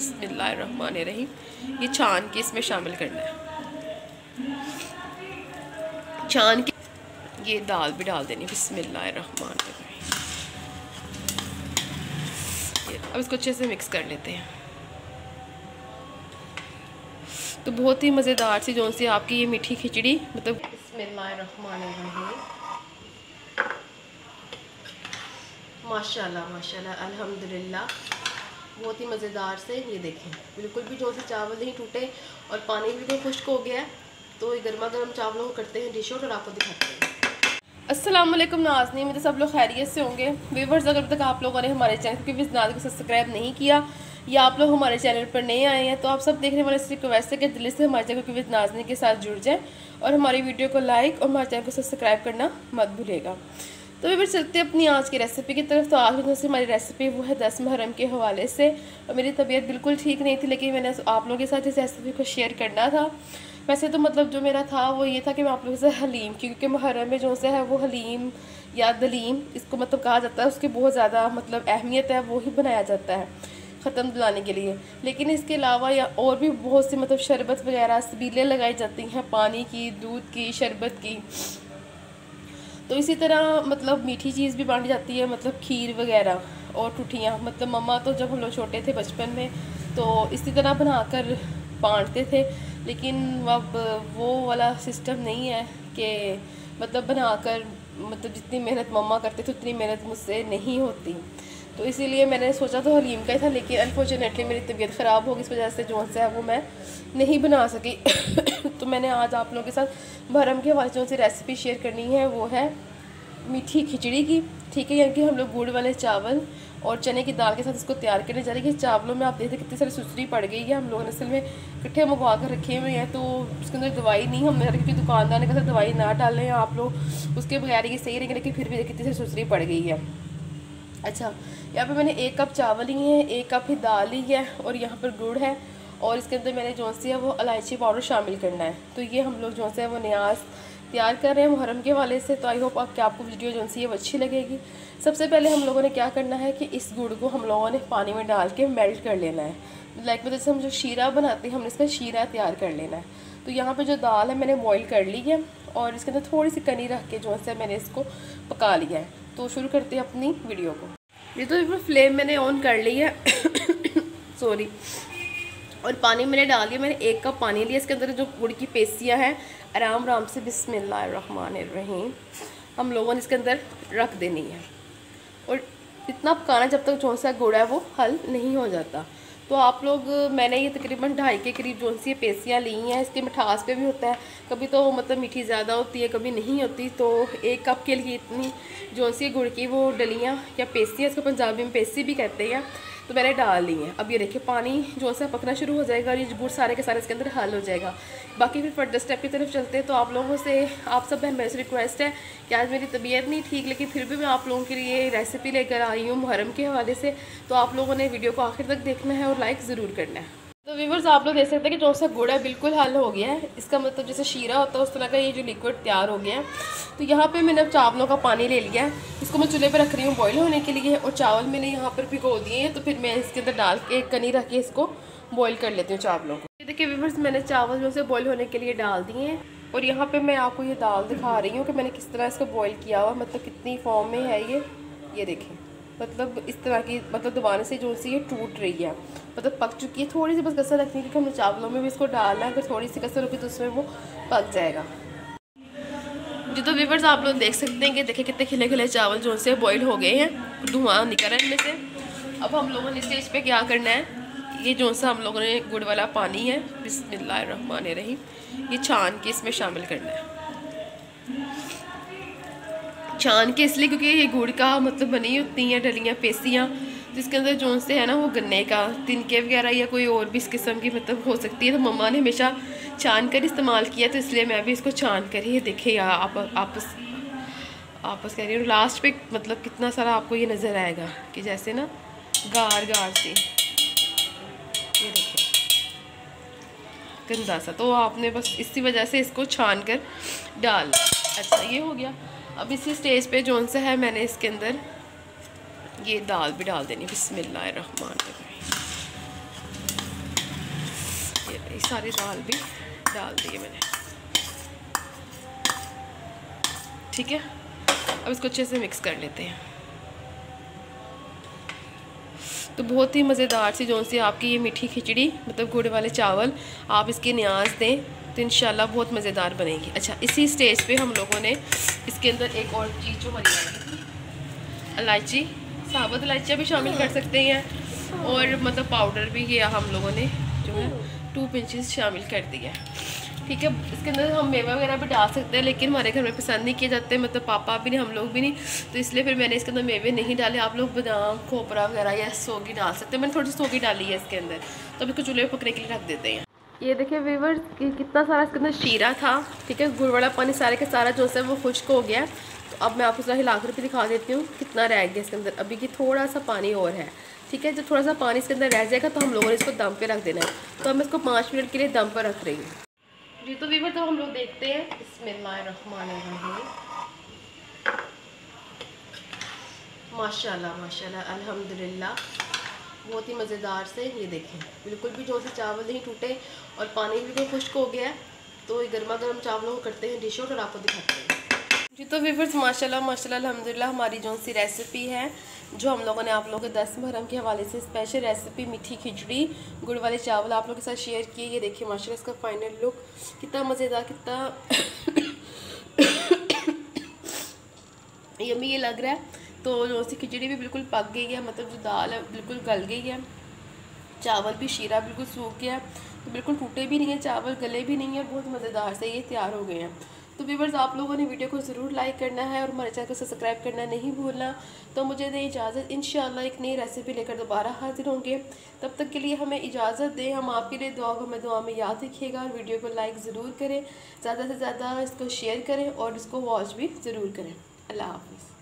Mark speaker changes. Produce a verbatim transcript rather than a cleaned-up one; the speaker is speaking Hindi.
Speaker 1: बिस्मिल्लाहिर्रहमानिर्रहीम। ये छान के इसमें शामिल करना है। छान के ये दाल भी डाल देनी बिस्मिल्लाहिर्रहमानिर्रहीम। अब इसको अच्छे से मिक्स कर लेते हैं। तो बहुत ही मज़ेदार सी जो सी आपकी ये मीठी खिचड़ी मतलब बिस्मिल्लाहिर्रहमानिर्रहीम। माशाल्लाह माशाल्लाह अल्हम्दुलिल्लाह, बहुत ही मज़ेदार से। ये देखें बिल्कुल भी जो से चावल नहीं टूटे और पानी बिल्कुल खुश्क हो गया है। तो ये गर्मा गर्म चावलों को करते हैं डिश आउट और आपको दिखाते हैं। अस्सलाम वालेकुम नाज़नीन, मेरे सब लोग खैरियत से होंगे। व्यूअर्स, अगर अब तक आप लोगों ने हमारे चैनल के विज़नाद को सब्सक्राइब नहीं किया या आप लोग हमारे चैनल पर नए आए हैं तो आप सब देखने वाले से रिक्वेस्ट है कि दिल से हमारे चैनल के विद नाज़नीन के साथ जुड़ जाएं और हमारी वीडियो को लाइक और हमारे चैनल को सब्सक्राइब करना मत भूलिएगा। तो फिर चलते हैं अपनी आज की रेसिपी की तरफ। तो आज से हमारी रेसिपी वो है दस मुहर्रम के हवाले से। और मेरी तबीयत बिल्कुल ठीक नहीं थी, लेकिन मैंने आप लोगों के साथ इस रेसिपी को शेयर करना था। वैसे तो मतलब जो मेरा था वो ये था कि मैं आप लोगों से हलीम, क्योंकि मुहर्रम में जो से है वो हलीम या दलीम इसको मतलब कहा जाता है, उसकी बहुत ज़्यादा मतलब अहमियत है, वो ही बनाया जाता है ख़त्म दिलाने के लिए। लेकिन इसके अलावा या और भी बहुत सी मतलब शरबत वगैरह सबीलें लगाई जाती हैं, पानी की, दूध की, शरबत की। तो इसी तरह मतलब मीठी चीज़ भी बांटी जाती है, मतलब खीर वगैरह और टूटियाँ। मतलब मम्मा तो जब हम लोग छोटे थे बचपन में तो इसी तरह बनाकर बांटते थे, लेकिन अब वो वाला सिस्टम नहीं है कि मतलब बनाकर मतलब जितनी मेहनत मम्मा करते थे उतनी मेहनत मुझसे नहीं होती। तो इसीलिए मैंने सोचा तो हलीम का ही था, लेकिन अनफॉर्चुनेटली मेरी तबीयत ख़राब हो गई, इस वजह से जो सा है वो मैं नहीं बना सकी। तो मैंने आज आप लोगों के साथ मुहर्रम के हवाले से जो सी रेसिपी शेयर करनी है वो है मीठी खिचड़ी की। ठीक है, यानी कि हम लोग गुड़ वाले चावल और चने की दाल के साथ इसको तैयार करने जा रहे हैं। कि चावलों में आप देखते कितनी सारी सुसरी पड़ गई है, हम लोगों ने असल में इकट्ठे मंगवा कर रखे हुए हैं। तो उसके अंदर दवाई नहीं, हमने क्योंकि दुकानदार ने कहा दवाई ना डालें आप लोग, उसके बगैर ये सही रहेंगे, लेकिन फिर भी कितनी सारी सुसरी पड़ गई है। अच्छा, यहाँ पे मैंने एक कप चावल ली है, एक कप ही दाल ली है और यहाँ पर गुड़ है और इसके अंदर मैंने जो सी है वो इलायची पाउडर शामिल करना है। तो ये हम लोग जो से है वो न्याज तैयार कर रहे हैं मुहर्रम के हवाले से। तो आई होप कि आपको वीडियो जो सी है वो अच्छी लगेगी। सबसे पहले हम लोगों ने क्या करना है कि इस गुड़ को हम लोगों ने पानी में डाल के मेल्ट कर लेना है। लाइक मतलब जैसे हम जो शीरा बनाते हैं हमने इसका शीरा तैयार कर लेना है। तो यहाँ पे जो दाल है मैंने बॉईल कर ली है और इसके अंदर थोड़ी सी कनी रख के जो है मैंने इसको पका लिया है। तो शुरू करते हैं अपनी वीडियो को। ये तो फ्लेम मैंने ऑन कर ली है सॉरी। और पानी मैंने डाल दिया, मैंने एक कप पानी लिया। इसके अंदर जो गुड़ की पेस्टियाँ हैं आराम आराम से बिस्मिल्लाहिर्रहमानिर्रहीम हम लोगों ने इसके अंदर रख देनी है और इतना पकाना जब तक जो सा गुड़ है वो हल नहीं हो जाता। तो आप लोग, मैंने ये तकरीबन ढाई के करीब जो सी पेस्टियाँ ली हैं। इसके मिठास पे भी होता है, कभी तो मतलब मीठी ज़्यादा होती है कभी नहीं होती। तो एक कप के लिए इतनी जो सी गुड़ की वो डलियाँ या पेस्टियाँ, इसको पंजाबी में पेस्टी भी कहते हैं, तो मैंने डाल ली हैं। अब ये देखिए पानी जो सा पकना शुरू हो जाएगा और ये गुड़ सारे के सारे इसके अंदर हल हो जाएगा। बाकी फिर फर्दर स्टेप की तरफ चलते हैं। तो आप लोगों से, आप सब बहन मेरे से रिक्वेस्ट है कि आज मेरी तबीयत नहीं ठीक, लेकिन फिर भी मैं आप लोगों के लिए रेसिपी लेकर आई हूँ मुहर्रम के हवाले से। तो आप लोगों ने वीडियो को आखिर तक देखना है और लाइक ज़रूर करना है। तो व्यूअर्स, आप लोग देख सकते हैं कि जो सा गुड़ है बिल्कुल हल हो गया है। इसका मतलब जैसे शीरा होता है उस तरह का ये जो लिक्विड तैयार हो गया है। तो यहाँ पे मैंने अब चावलों का पानी ले लिया है, इसको मैं चूल्हे पे रख रही हूँ बॉईल होने के लिए। और चावल मैंने यहाँ पर भिगो दिए हैं, तो फिर मैं इसके अंदर डाल के कनी रख के इसको बॉईल कर लेती हूँ चावलों को। ये देखिए व्यूअर्स, मैंने चावल जो से बॉईल होने के लिए डाल दिए हैं और यहाँ पर मैं आपको ये दाल दिखा रही हूँ कि मैंने किस तरह इसको बॉईल किया हुआ, मतलब कितनी फॉर्म में है ये ये देखें। मतलब इस तरह की मतलब दबाने से जो सी ये टूट रही है, मतलब पक चुकी है। थोड़ी सी बस कसर रखनी है क्योंकि हमने चावलों में भी इसको डालना है, अगर थोड़ी सी कसर होगी तो उसमें वो पक जाएगा। जो तो व्यूअर्स, आप लोग देख सकते हैं कि देखिए कितने खिले खिले चावल जो से बॉईल हो गए हैं, धुआं निकल रहा है इनमें से। अब हम लोगों ने स्टेज पे क्या करना है, ये जो सा हम लोगों ने गुड़ वाला पानी है बिस्मिल्लाहिर्रहमानिर्रहीम ये छान के इसमें शामिल करना है। छान के इसलिए क्योंकि ये गुड़ का मतलब बनी होती हैं डलियाँ पेस्टियाँ, तो इसके अंदर जो से है ना वो गन्ने का तिनके वगैरह या कोई और भी इस किस्म की मतलब हो सकती है। तो मम्मा ने हमेशा छान कर इस्तेमाल किया, तो इसलिए मैं भी इसको छान कर ही देखिए या आप आपस आपस कह रही हूँ। लास्ट पे मतलब कितना सारा आपको ये नज़र आएगा कि जैसे ना गार गार से, ये देखिए गंदा सा। तो आपने बस इसी वजह से इसको छान कर डाल। अच्छा, ये हो गया। अब इसी स्टेज पे जो सा है मैंने इसके अंदर ये दाल भी डाल देनी बिस्मिल्लाहिर्रहमानिर्रहीम। सारी दाल भी डाल दी है मैंने। ठीक है, अब इसको अच्छे से मिक्स कर लेते हैं। तो बहुत ही मज़ेदार सी जो सी आपकी ये मीठी खिचड़ी मतलब गुड़ वाले चावल आप इसकी न्याज दें तो इंशाल्लाह बहुत मज़ेदार बनेगी। अच्छा, इसी स्टेज पे हम लोगों ने इसके अंदर एक और चीज़ जो हरी इलायची, साबुत इलायचियाँ भी शामिल कर सकते हैं और मतलब पाउडर भी किया हम लोगों ने जो है टू पिंचेस शामिल कर दिया। ठीक है, इसके अंदर हम मेवा वगैरह भी डाल सकते हैं लेकिन हमारे घर में पसंद नहीं किए जाते, मतलब पापा भी नहीं, हम लोग भी नहीं, तो इसलिए फिर मैंने इसके अंदर मेवे नहीं डाले। आप लोग बादाम, खोपरा वगैरह या सौगी डाल सकते हैं। मैंने थोड़ी सी सौगी डाली है इसके अंदर, तो अब इसको चूल्हे पर पकने के लिए रख देते हैं। ये देखिए व्यूअर्स कि कितना सारा इसके अंदर शीरा था। ठीक है, गुड़ वाला पानी सारे के सारा जो है वो खुश्क हो गया। तो अब मैं आपको जरा हिला कर भी दिखा देती हूँ कितना रह गया इसके अंदर। अभी की थोड़ा सा पानी और है। ठीक है, जब थोड़ा सा पानी इसके अंदर रह जाएगा तो हम लोगों ने इसको दम पे रख देना है। तो अब मैं इसको पाँच मिनट के लिए दम पर रख रही हूँ जी। तो व्यूअर्स तो हम लोग देखते हैं। बिस्मिल्लाहिर्रहमानिर्रहीम। माशाल्लाह माशाल्लाह अल्हम्दुलिल्लाह, बहुत ही मज़ेदार से ये देखें, बिल्कुल भी जो से चावल नहीं टूटे और पानी भी बिल्कुल खुश्क हो गया है। तो ये गर्मा गर्म चावलों को करते हैं डिश आउट और आपको दिखाते हैं जी। तो व्यूअर्स माशाल्लाह माशाल्लाह अल्हम्दुलिल्लाह हमारी जो सी रेसिपी है जो हम लोगों ने आप लोगों के दस मुहर्रम के हवाले से स्पेशल रेसिपी मीठी खिचड़ी गुड़ वाले चावल आप लोगों के साथ शेयर किए। ये देखिए माशाल्लाह इसका फाइनल लुक कितना मज़ेदार, कितना यम्मी ये लग रहा है। तो जो सी खिचड़ी भी बिल्कुल पक गई है, मतलब जो दाल है बिल्कुल गल गई है, चावल भी शीरा बिल्कुल सूख गया है, तो बिल्कुल टूटे भी नहीं है चावल, गले भी नहीं है, बहुत मज़ेदार से ये तैयार हो गए हैं। तो व्यूअर्स आप लोगों ने वीडियो को ज़रूर लाइक करना है और हमारे चैनल को सब्सक्राइब करना नहीं भूलना। तो मुझे दें इजाज़त, इंशाल्लाह एक नई रेसिपी लेकर दोबारा हाजिर होंगे। तब तक के लिए हमें इजाज़त दें। हम आपके लिए दुआ को हमें दुआ में याद रखिएगा और वीडियो को लाइक ज़रूर करें, ज़्यादा से ज़्यादा इसको शेयर करें और इसको वॉच भी ज़रूर करें। अल्लाह हाफ़िज़।